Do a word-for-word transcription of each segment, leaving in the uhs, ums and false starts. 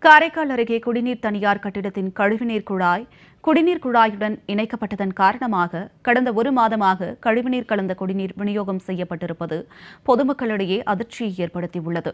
காரைக்கால் அருகே குடிநீர் தனியார் கட்டிடத்தின் கழிவுநீர் குழாய் குடிநீர் குழாயுடன் இணைக்கப்பட்டதன் காரணமாக கடந்த ஒரு மாதமாக கழிவுநீர் கலந்த குடிநீர் விநியோகம் செய்யப்பட்டிருப்பது பொதுமக்களிடையே அதிர்ச்சியை ஏற்படுத்தியுள்ளது.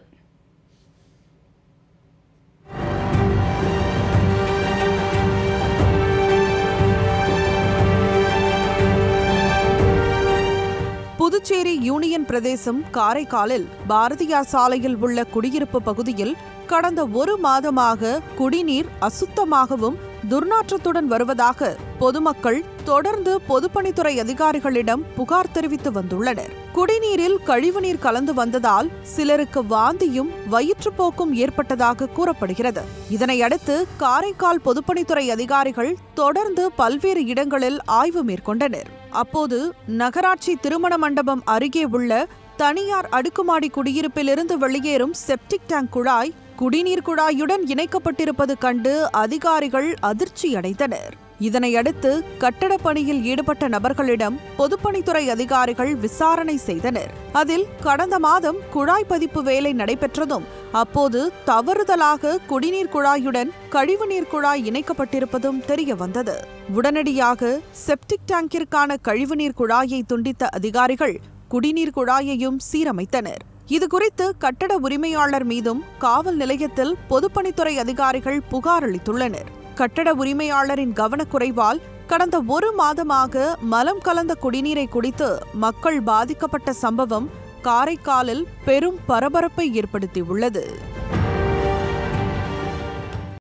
புதுச்சேரி யூனியன் பிரதேசம் காரைக்காலில் பாரதியார் சாலையில் உள்ள குடியிருப்பு பகுதியில் கடந்த ஒரு மாதமாக குடிநீர் அசுத்தமாகவும் துர்நாற்றத்துடன் வருவதாக பொதுமக்கள் தொடர்ந்து பொதுப்பணித்துறை அதிகாரிகளிடம் புகார் தெரிவித்து வந்துள்ளனர். குடிநீரில் கழிவுநீர் கலந்து வந்ததால் சிலருக்கு வாந்தியும் வயிற்றுப்போக்கும் ஏற்பட்டதாக கூறப்படுகிறது. இதனையடுத்து காரைக்கால் பொதுப்பணித்துறை அதிகாரிகள் தொடர்ந்து பல்வேறு இடங்களில் ஆய்வு மேற்கொண்டனர். அப்போது நகராட்சி திருமண மண்டபம் அருகே உள்ள தனியார் அடுக்குமாடி குடியிருப்பிலிருந்து வெளியேறும் செப்டிக் டேங்க் குழாய் குடிநீர் குழாயுடன் இணைக்கப்பட்டிருப்பது கண்டு அதிகாரிகள் அதிர்ச்சியடைந்தனர். இதனையடுத்து கட்டடப் பணியில் ஈடுபட்ட நபர்களிடம் பொதுப்பணித்துறை அதிகாரிகள் விசாரணை செய்தனர். அதில் கடந்த மாதம் குழாய் பதிப்பு வேலை நடைபெற்றதும் அப்போது தவறுதலாக குடிநீர் குழாயுடன் கழிவுநீர் குழாய் இணைக்கப்பட்டிருப்பதும் தெரிய வந்தது. உடனடியாக செப்டிக் டேங்கிற்கான கழிவுநீர் குழாயை துண்டித்த அதிகாரிகள் குடிநீர் குழாயையும் சீரமைத்தனர். இதுகுறித்து கட்டட உரிமையாளர் மீதும் காவல் நிலையத்தில் பொதுப்பணித்துறை அதிகாரிகள் புகார் அளித்துள்ளனர். கட்டட உரிமையாளரின் கவனக்குறைவால் கடந்த ஒரு மாதமாக மலம் கலந்த குடிநீரை குடித்து மக்கள் பாதிக்கப்பட்ட சம்பவம் காரைக்காலில் பெரும் பரபரப்பை ஏற்படுத்தியுள்ளது.